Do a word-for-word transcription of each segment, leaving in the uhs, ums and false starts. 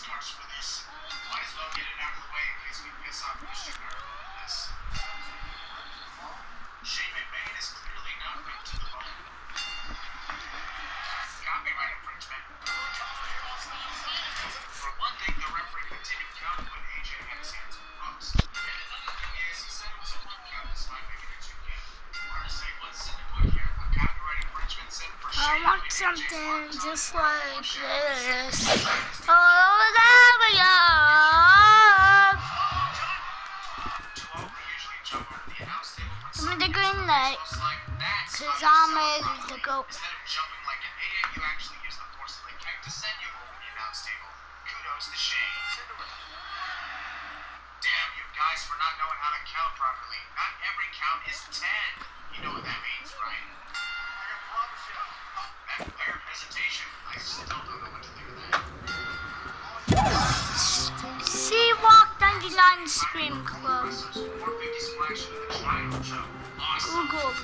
scars for this. Might as well get it out of the way in case we piss off Michigan or this. Shane McMahon is clearly not ripped to the bone. Copyright infringement. For one thing, the referee continued counting when A J had his hands on the ropes. And another thing is, he said it was a one count despite making it two count. We're gonna say what's in the book here. A copyright infringement sin for Shane. I want something just like this. Oh, there we go. I'm the green light, cause I'm ready to go. Instead of jumping like an idiot, you actually use the force of the kick to send you over the announce table. Kudos to Shane. Damn you guys for not knowing how to count properly. Not every count is ten. You know what that means, right? That player hesitation, I still don't know what to think of that. Seawalk ninety-nine Scream Club. Google.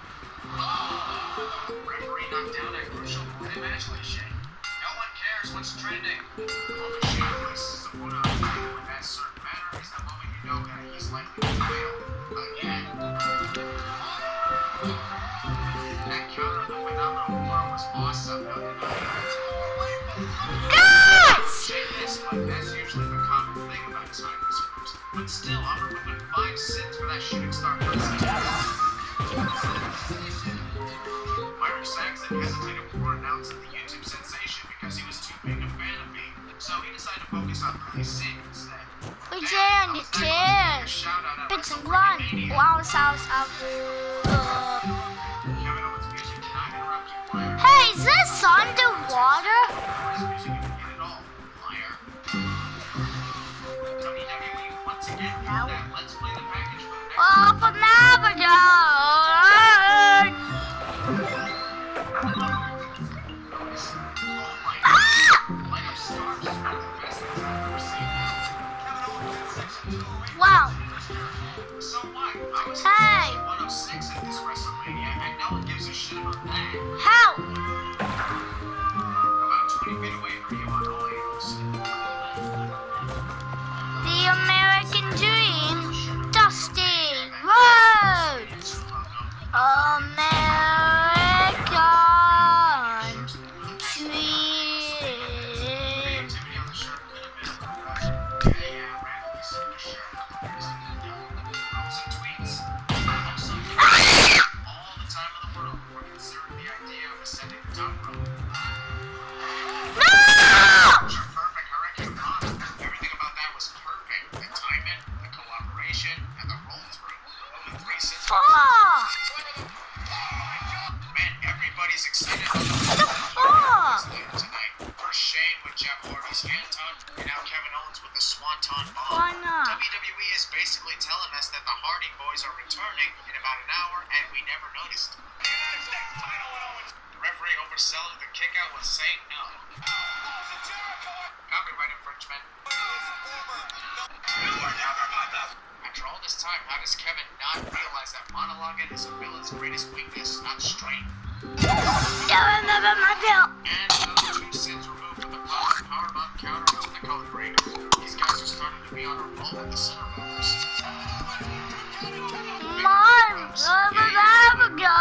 Referee knocked down at crucial point. Imagine Shane. No one cares what's trending. All the Shane places the photo in that certain manner is the moment you know that he's likely to fail again. That counter of the phenomenal form was awesome. No denying. Guys! Shane missed, but that's usually the common thing about his high risk moves. But still, I'm removing five sins for that shooting star person. Myrick Saxon hesitated before announcing the YouTube sensation because he was too big a fan of me. So he decided to focus on Lily Singh instead. We're doing the kids. It's a run. Wow, sounds up. Hey, is this underwater? Oh, but never Wow. So what? I was Hey. one oh six at this WrestleMania, and no one gives a shit about that. How? About twenty feet away from you on all angles. The American Dream, Dusty Rhodes. American Dream. Everybody's excited about the fall tonight. First Shane with Jeff Hardy's Anton, and now Kevin Owens with the Swanton Bomb. Why not? W W E is basically telling us that the Hardy Boys are returning in about an hour, and we never noticed. The referee overselling the kickout was saying no. Copyright infringement. After all this time, how does Kevin not realize that monologuing is a villain's greatest weakness, not strength? Don't remember my bill. And those two sins removed with the power powerbomb counter into the code breaker. These guys are starting to be on a roll with the center movers. Mom, never go.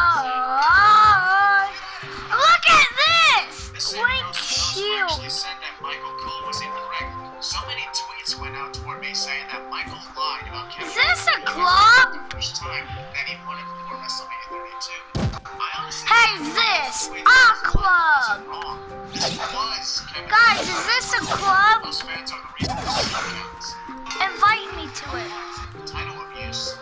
Look at this. Wink shield. Actually said that Michael Cole was incorrect. So many tweets went out toward me saying that Michael lied about Kevin. Is this a club? The first time that he won it before WrestleMania thirty-two. Hey, this our club. Guys, is this a club? Invite me to it. Title abuse.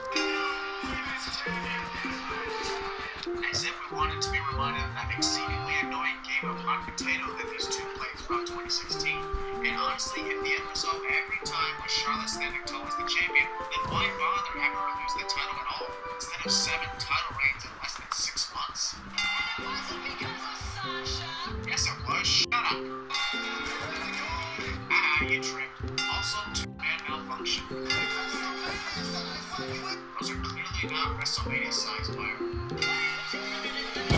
As if we wanted to be reminded of that exceedingly annoying game of hot potato that these two played throughout twenty sixteen. And honestly, if the end result every time was Charlotte standing tall as the champion, then why bother having her lose the title at all, instead of seven title reigns in less than six months? Yes, it was. Shut up. Ah, you tripped. Also, two-man malfunction. Those are clearly not WrestleMania size fire.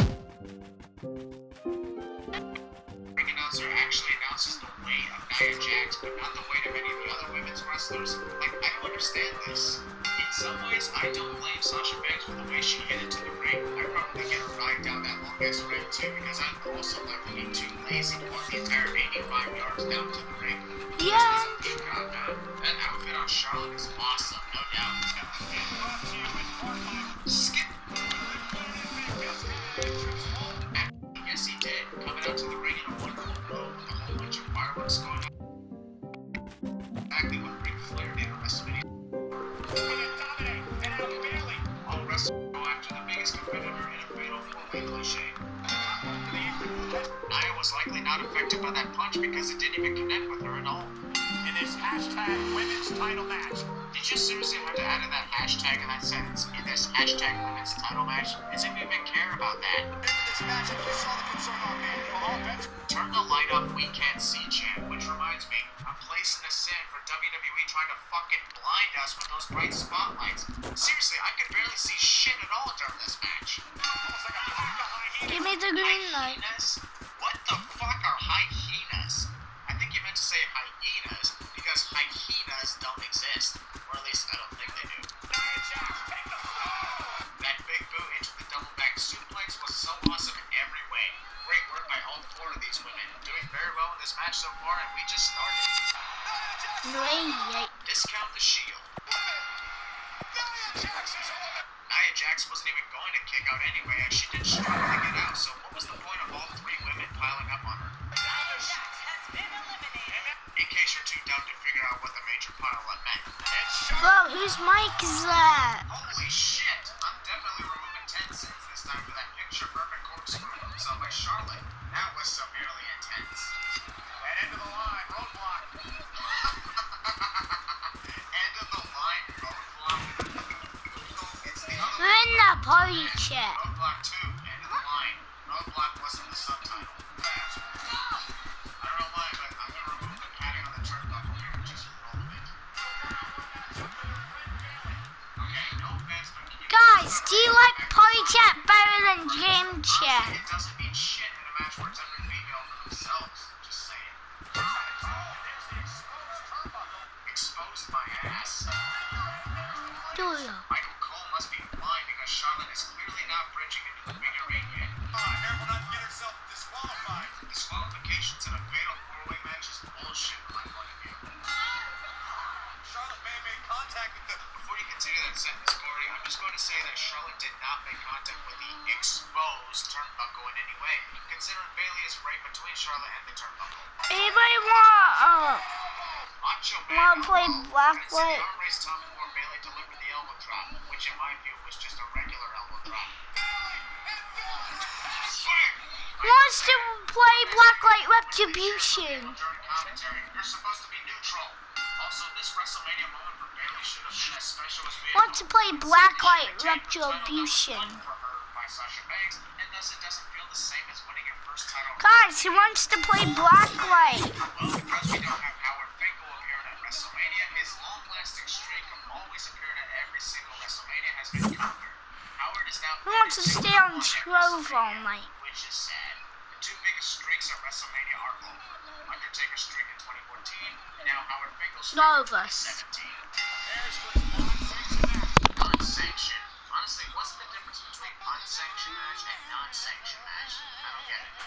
Ring announcer actually announces the weight of Nia Jax. react, but not the weight of any of the other women's wrestlers. Like, I don't understand this. In some ways, I don't blame Sasha Banks for the way she hit into the ring. I'd probably get a ride down that long-ass ramp too, because I'm also likely being too lazy to walk the entire eighty-five yards down to the ring. Yeah. God, man. That outfit on Charlotte is awesome, no doubt. Skip. Yes, he did. Coming out to the ring in a wonderful robe with a whole bunch of fireworks going on. Exactly what Ric Flair did at WrestleMania. All wrestlers go after the biggest competitor in a fatal four-way cliche. Nia was likely not affected by that punch because it didn't even connect with her at all. In this hashtag women's title match. Did you seriously have to add in that hashtag in that sentence? In this hashtag women's title match? As if we even care about that. In this match, we saw the concern on man. Turn the light up, we can't see chant. Which reminds me, I'm placing a sin for W W E trying to fucking blind us with those bright spotlights. Seriously, I could barely see shit at all during this match. Give me the green light. Hyenas? What the fuck are hyenas? I think you meant to say hyenas because hyenas don't exist. Or at least I don't think they do. That big boot into the double back suplex was so awesome in every way. Great work by all four of these women. Doing very well in this match so far, and we just started. Great. Discount the Shield. Nia Jax wasn't even going to kick out anyway, and she did struggle to get out, so what was the point of all three women piling up on her? In case you're too dumb to figure out what the major pile up meant. Bro, whose mic is that? Holy shit! I'm definitely removing ten cents this time for that picture-perfect corkscrew himself by Charlotte. That was severely intense. And end of the line, roadblock. End of the line, roadblock. It's the other We're in the party chat. roadblock two, end of the line. Roadblock wasn't the subtitle. Fast. I don't know why, but I'm gonna remove the padding on the turnbuckle here, just roll it. Okay, no offense, but can you... Guys, do you like party chat better than game chat? It doesn't mean shit in a match where it's every female for themselves. Just saying. Exposed my ass. Do you? Michael Cole must be blind because Charlotte is clearly not bridging into the bigger ring yet. Careful not to get herself disqualified. Disqualifications in a fatal four-way match is bullshit from my point of view. Charlotte may have made contact with the... Before you continue that sentence, Corey, I'm just going to say that Charlotte did not make contact with the exposed turnbuckle in any way, considering Bayley is right between Charlotte and the turnbuckle. Anybody want uh Macho Man want to play elbow, Blacklight? and the arm race top before Bayley delivered the elbow drop, which in my view was just a regular elbow drop. Who wants to play Blacklight Retribution? During commentary, you're supposed to be neutral. Also, this WrestleMania moment for Bayley should have been as special as we Want to play Blacklight Retribution? for her by Sasha Banks, and thus it doesn't feel the same as winning your first title. Guys, who wants to play Blacklight? Well, because we don't have Howard Finkel appearing at WrestleMania, his long-lasting streak of always appearing at every single WrestleMania has been conquered. Howard is now Who wants to stay on Trove all night? which is sad. The two biggest streaks at WrestleMania are over. Undertaker's streak in twenty fourteen, and now Howard Finkel's streak No in of twenty us. seventeen. There's what's non-sanctioned. Honestly, what's the difference between unsanctioned match and non-sanctioned match? I don't get it.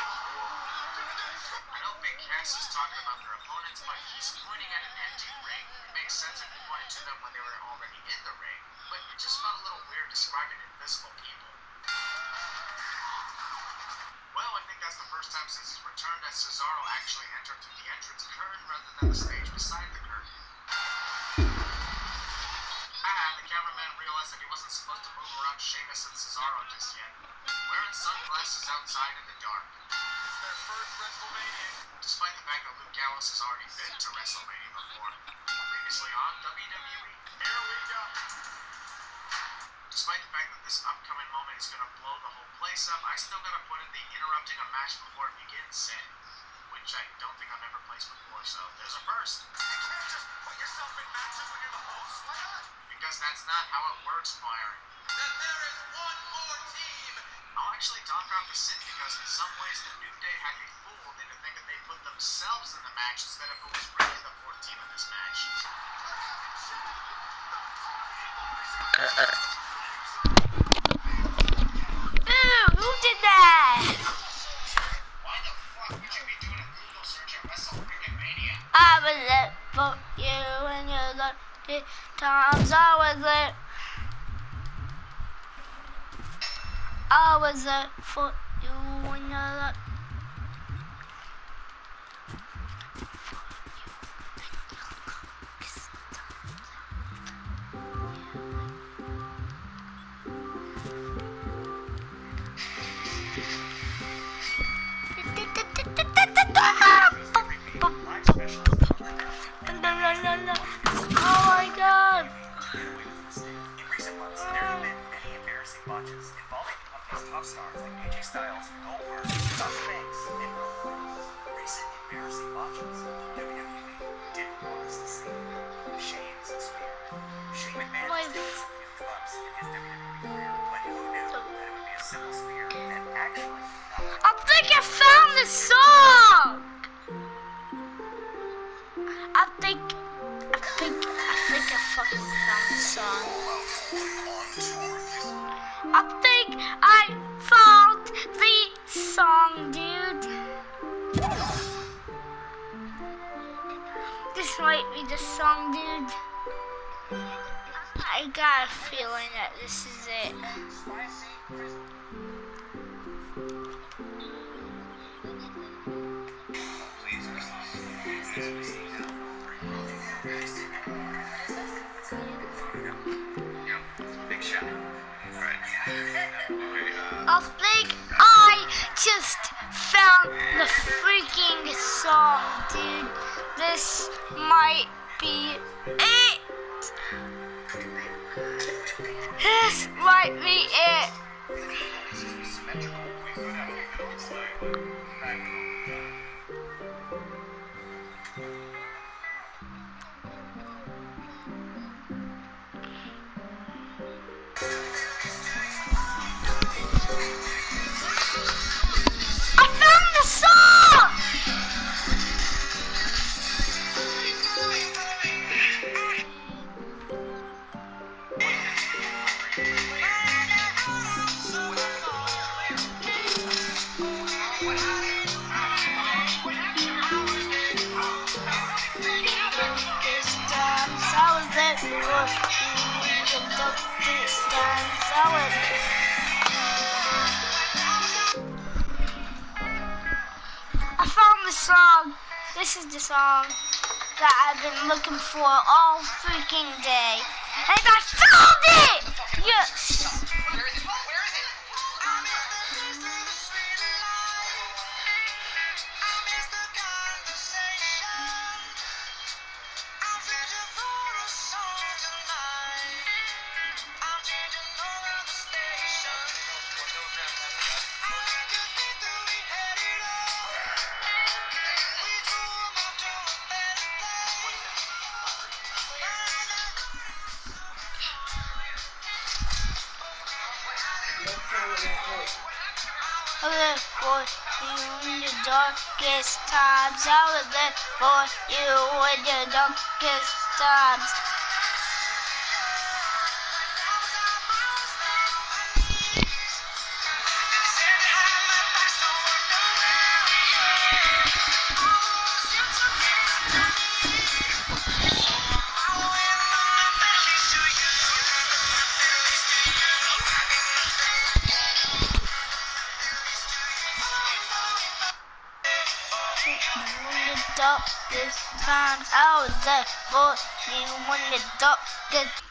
I know Big Cass is talking about their opponents, but he's pointing at an empty ring. It makes sense if he pointed to them when they were already in the ring, but it just felt a little weird describing invisible people. Well, I think that's the first time since his return that Cesaro actually entered through the entrance curtain rather than the stage beside the curtain. Ah, the cameraman realized that he wasn't supposed to move around Sheamus and Cesaro just yet. Wearing sunglasses outside in the dark. Their first WrestleMania. Despite the fact that Luke Gallows has already been to WrestleMania before. Previously on W W E. Here we go. Despite the fact that this upcoming moment is going to blow the whole place up, I still got to put in the interrupting a match before it begins sin, which I don't think I've ever placed before, so there's a first. You can't just put yourself in matches when you're the host, why not? Because that's not how it works, Byron. Then there is one more team! I'll actually talk about the sin because in some ways the New Day had me fooled into thinking they put the themselves in the match instead of who was really the fourth team in this match. Ew, who did that? Why the fuck would you be doing a Google search at Wrestle Freaking Mania? I was it for you when you lucky times. I was it. I was it for you when you lucky. Oh my god! In recent months, there have been many embarrassing botches involving the company's top stars like A J Styles, Goldberg, Sasha Banks, and Roman Reigns. Recent embarrassing botches W W E didn't want us to see. Shane's spear. Shane McMahon has taken some huge bumps in his W W E career, but who knew that it would be a simple spear that actually knocked I think I found the song! I think, I think, I think I fucking found the song. I think I found the song, dude. This might be the song, dude. I got a feeling that this is it. Big shot. Right. I think I just found the freaking song, dude. This might be it. This might be it. I found the song! This time, I was there for you. This time, I was I found the song. This is the song that I've been looking for all freaking day. And I found it! Yes! Where is it? Where is it? I was there for you in your darkest times. I was there for you in your darkest times. In the darkest times, I was there for you in the darkest.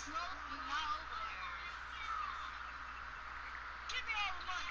smoke, but not over there. Give me all the money.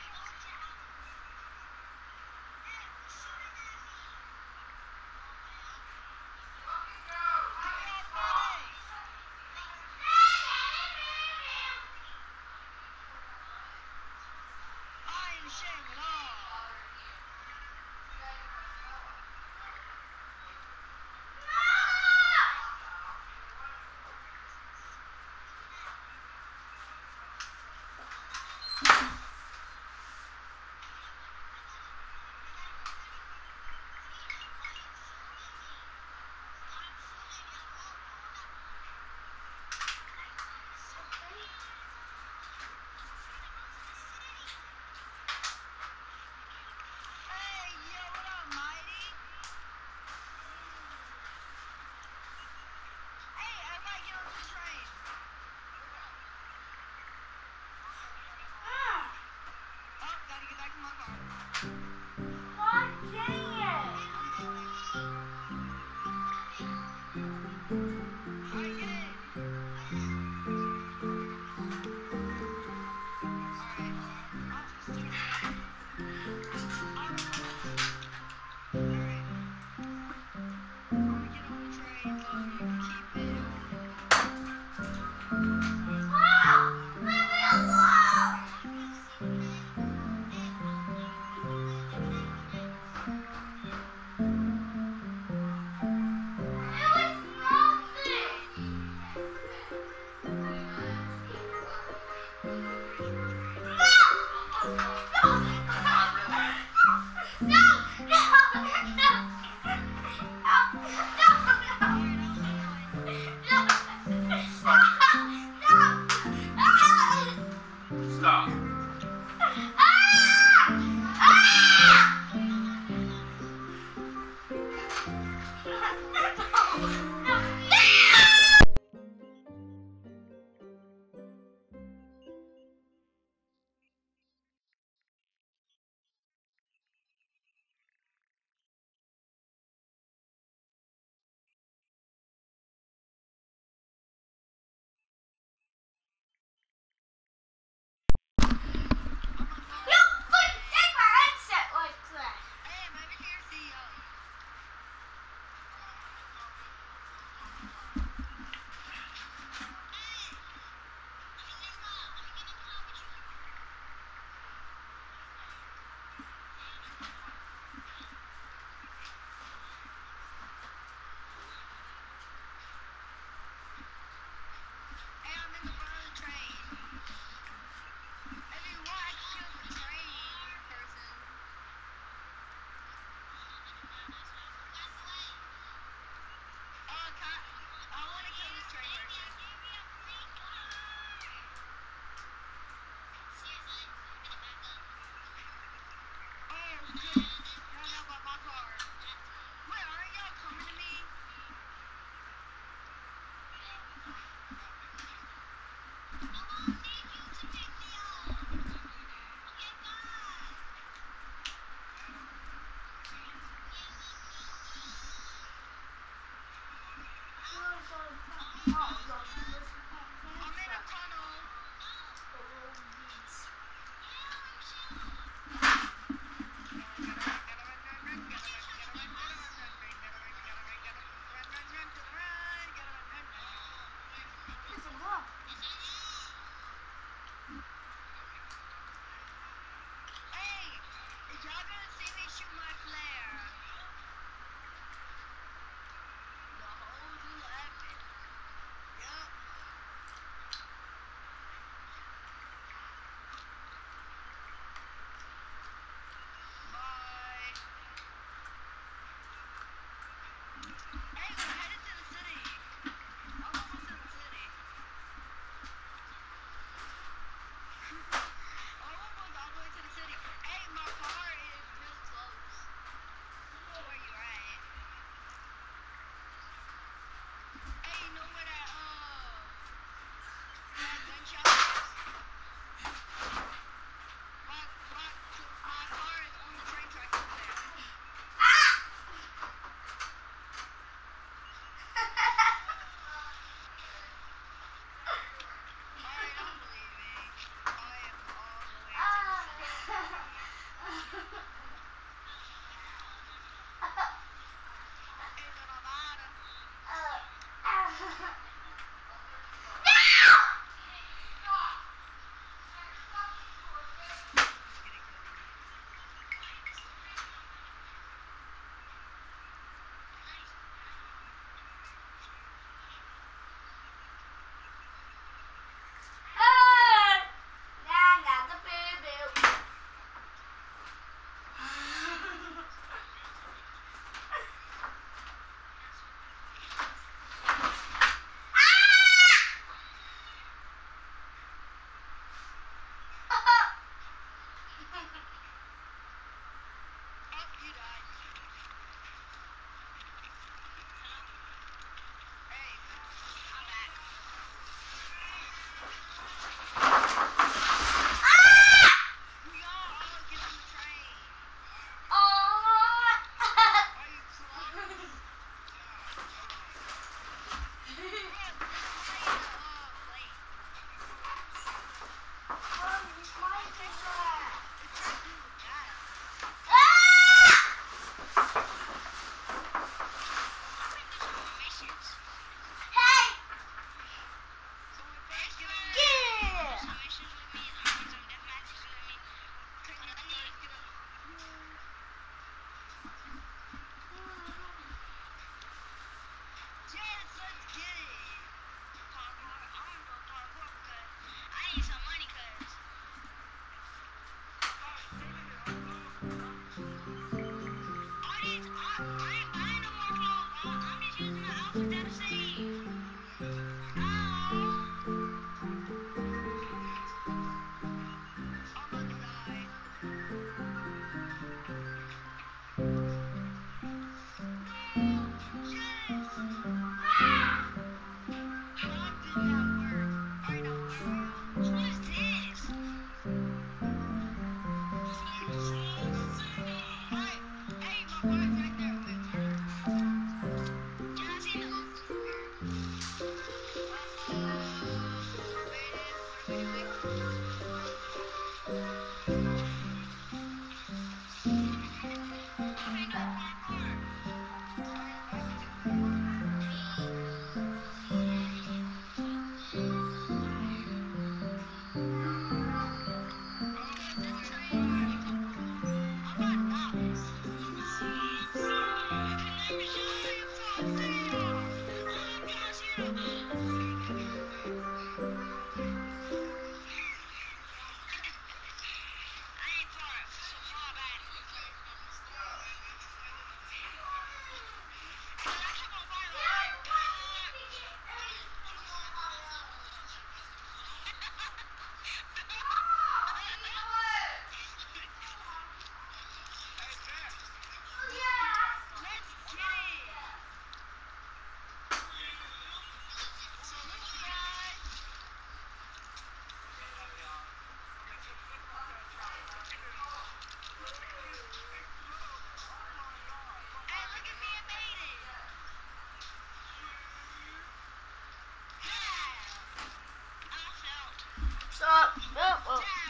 oh, oh.